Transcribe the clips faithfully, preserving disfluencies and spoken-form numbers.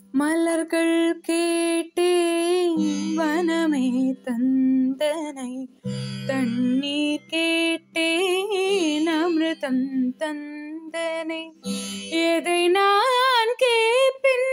மலர்கள் கேட்டேன் வனமே தந்தனை, தண்ணீர் கேட்டேன் அமிர்தம் தந்தனை. எதை நான் கேட்பின்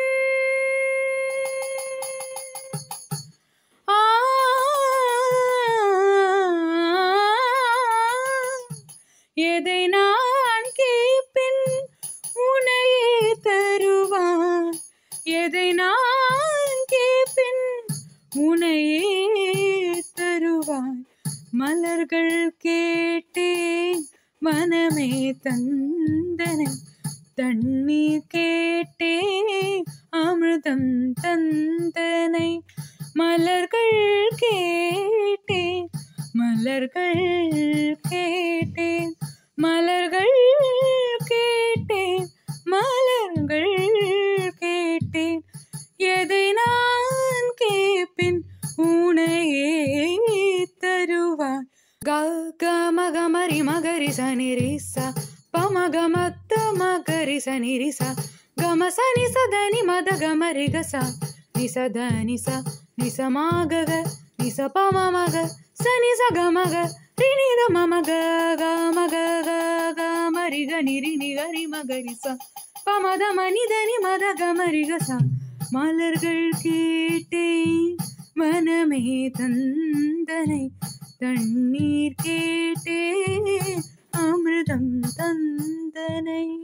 எதை நான் கேட்பின் உனையே தருவான். எதை நான் கேட்பின் உனையே தருவான். மலர்கள் கேட்டேன் வனமே தந்தனை, தண்ணீர் கேட்டேன் அமிர்தம் தந்தனை. மலர்கள் கேட்டேன் மலர்கள் கேட்டேன் மலர்கள் கேட்டேன் மலர்கள் கேட்டேன். எதை நான் கேட்பின் உனையே தருவான். க க மக மரி மகரி சனிரிசா பமக மத்த மகரி சனிரிசா கம சனி சதனி மத கமரி கசா நிசத நிசா நிசமாக நிச பம மக சனி சகமக ரினித மமக கமக கமரி கனிரி நிகரி மகரிசா பமத மனிதனி மத கமரி கசா. மலர்கள் கேட்டேன் வனமே தந்தனை, தண்ணீர் கேட்டேன் அமிர்தம் தந்தனை.